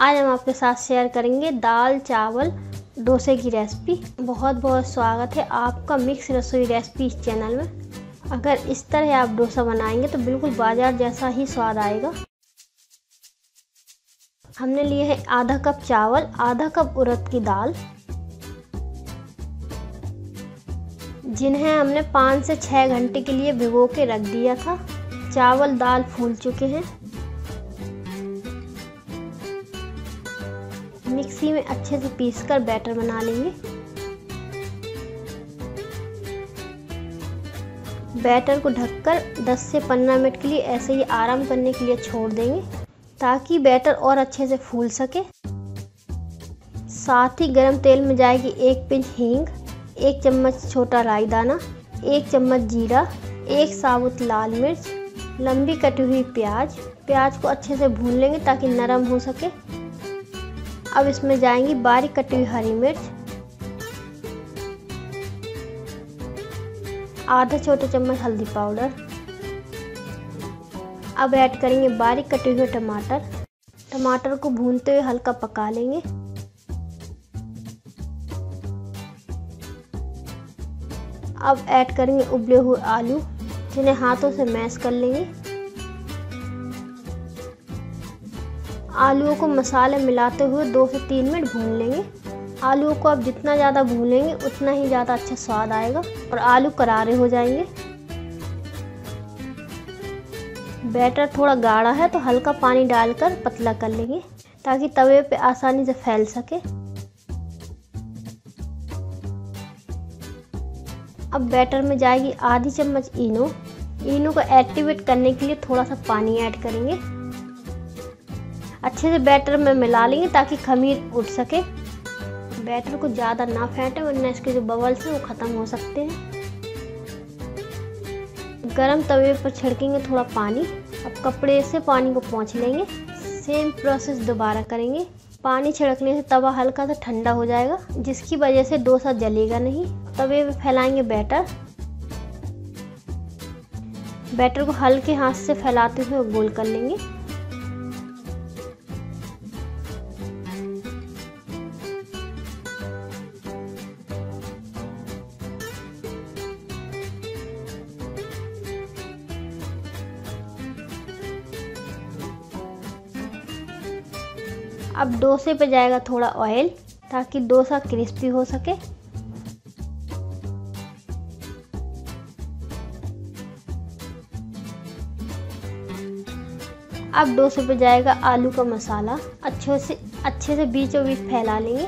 आज हम आपके साथ शेयर करेंगे दाल चावल डोसे की रेसिपी। बहुत बहुत स्वागत है आपका मिक्स रसोई रेसिपी इस चैनल में। अगर इस तरह आप डोसा बनाएंगे तो बिल्कुल बाजार जैसा ही स्वाद आएगा। हमने लिए है आधा कप चावल, आधा कप उड़द की दाल, जिन्हें हमने 5 से 6 घंटे के लिए भिगो के रख दिया था। चावल दाल फूल चुके हैं। मिक्सी में अच्छे से पीसकर बैटर बना लेंगे। बैटर को ढककर 10 से 15 मिनट के लिए ऐसे ही आराम करने के लिए छोड़ देंगे ताकि बैटर और अच्छे से फूल सके। साथ ही गरम तेल में जाएगी 1 पिंच हींग, 1 चम्मच छोटा राई दाना, 1 चम्मच जीरा, 1 साबुत लाल मिर्च, लंबी कटी हुई प्याज। प्याज को अच्छे से भून लेंगे ताकि नरम हो सके। अब इसमें जाएंगी बारीक कटी हुई हरी मिर्च, आधा छोटा चम्मच हल्दी पाउडर। अब ऐड करेंगे बारीक कटे हुए टमाटर। टमाटर को भूनते हुए हल्का पका लेंगे। अब ऐड करेंगे उबले हुए आलू, जिन्हें हाथों से मैश कर लेंगे। आलूओं को मसाले मिलाते हुए 2 से 3 मिनट भून लेंगे। आलूओं को आप जितना ज़्यादा भूनेंगे उतना ही ज़्यादा अच्छा स्वाद आएगा और आलू करारे हो जाएंगे। बैटर थोड़ा गाढ़ा है तो हल्का पानी डालकर पतला कर लेंगे ताकि तवे पे आसानी से फैल सके। अब बैटर में जाएगी आधी चम्मच इनो। इनो को एक्टिवेट करने के लिए थोड़ा सा पानी ऐड करेंगे। अच्छे से बैटर में मिला लेंगे ताकि खमीर उठ सके। बैटर को ज़्यादा ना फेंटें वरना इसके जो बबल्स हैं वो ख़त्म हो सकते हैं। गरम तवे पर छिड़केंगे थोड़ा पानी। अब कपड़े से पानी को पोंछ लेंगे। सेम प्रोसेस दोबारा करेंगे। पानी छिड़कने से तवा हल्का सा ठंडा हो जाएगा, जिसकी वजह से डोसा जलेगा नहीं। तवे पे फैलाएंगे बैटर। बैटर को हल्के हाथ से फैलाते हुए गोल कर लेंगे। अब डोसे पे जाएगा थोड़ा ऑयल ताकि डोसा क्रिस्पी हो सके। अब डोसे पे जाएगा आलू का मसाला। अच्छे से बीचों बीच फैला लेंगे।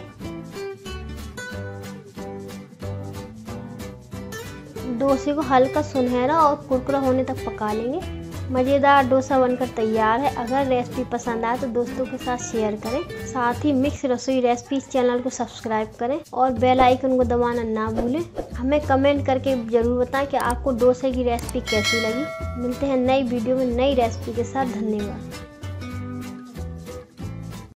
डोसे को हल्का सुनहरा और कुरकुरा होने तक पका लेंगे। मज़ेदार डोसा बनकर तैयार है। अगर रेसिपी पसंद आए तो दोस्तों के साथ शेयर करें। साथ ही मिक्स रसोई रेसिपी चैनल को सब्सक्राइब करें और बेल आइकन को दबाना ना भूलें। हमें कमेंट करके ज़रूर बताएं कि आपको डोसे की रेसिपी कैसी लगी। मिलते हैं नई वीडियो में नई रेसिपी के साथ। धन्यवाद।